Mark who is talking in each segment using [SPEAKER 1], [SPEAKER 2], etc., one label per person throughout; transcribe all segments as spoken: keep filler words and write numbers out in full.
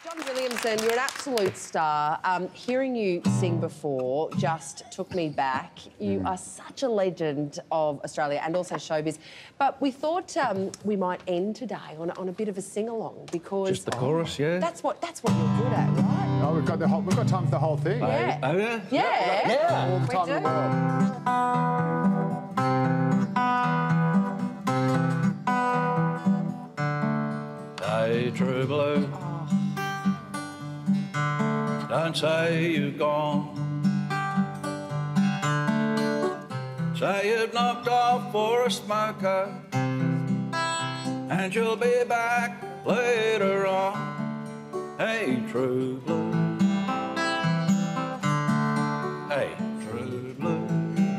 [SPEAKER 1] John Williamson, you're an absolute star. Um, hearing you sing before just took me back. You mm. are such a legend of Australia and also showbiz. But we thought um, we might end today on, on a bit of a sing-along because...
[SPEAKER 2] Just the chorus, yeah?
[SPEAKER 1] That's what that's what you're good at, right?
[SPEAKER 3] Oh, we've got, the whole, we've got time for the whole thing.
[SPEAKER 1] Yeah.
[SPEAKER 2] Oh, yeah?
[SPEAKER 1] Yeah.
[SPEAKER 3] Yeah. All the
[SPEAKER 1] We
[SPEAKER 3] time
[SPEAKER 1] do.
[SPEAKER 3] in the world.
[SPEAKER 2] Hey, true blue.
[SPEAKER 1] Oh.
[SPEAKER 2] Don't say you're gone. Say you've knocked off for a smoker, and you'll be back later on. Hey, true blue. Hey, true blue.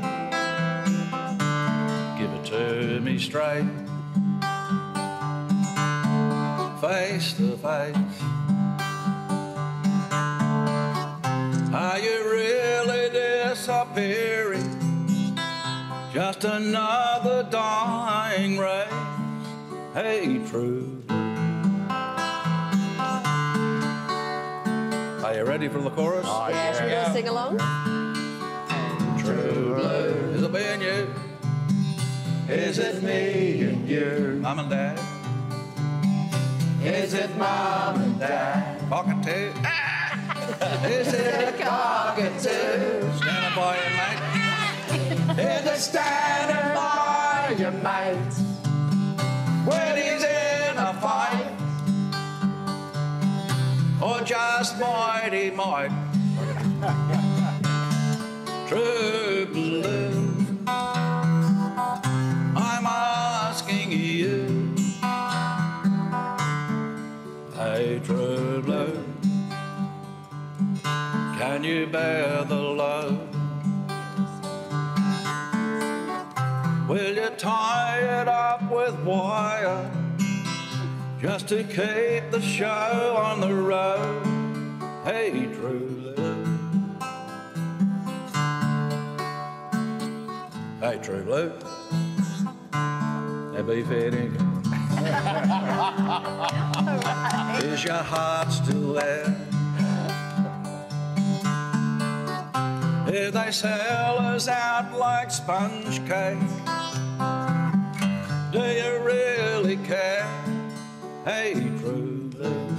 [SPEAKER 2] Give it to me straight, face to face. Are you really disappearing? Just another dying race. Hey, true blue. Are you ready for the chorus?
[SPEAKER 3] Oh,
[SPEAKER 1] Yeah, should we do a sing-along?
[SPEAKER 2] True blue. Is it me and you? Is it me and you? Mum and Dad? Is it Mum and Dad? Cockatoo? Ah! Is it a cockatoo? Standing by your mate? Is it standing by your mate when he's in a fight? Or just might he might? True blue, I'm asking you. Hey, true blue, can you bear the load? Will you tie it up with wire just to keep the show on the road? Hey, true blue. Hey, true blue. Now be fair dinkum. Is your heart still there? If they sell us out like sponge cake, do you really care? Hey, true blue.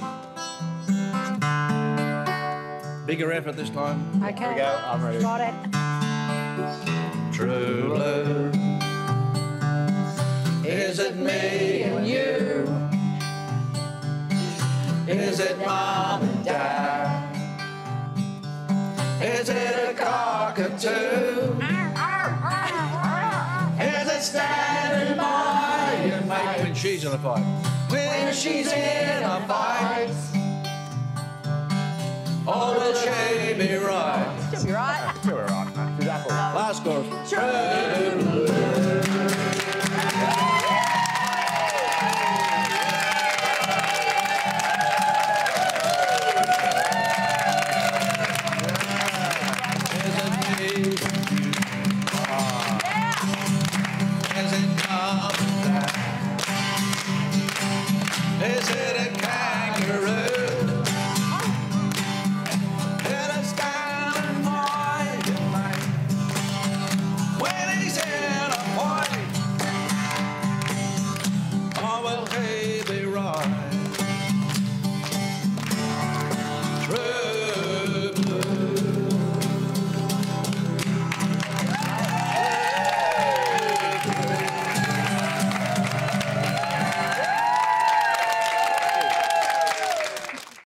[SPEAKER 2] Bigger effort this time.
[SPEAKER 1] Okay.
[SPEAKER 3] Here we go. I'm ready.
[SPEAKER 1] Got it.
[SPEAKER 2] True blue. Is it me and you? Is it Mum and Dad? Is it a cockatoo? Is it standing by your mate when she's in a fight? When she's in a fight.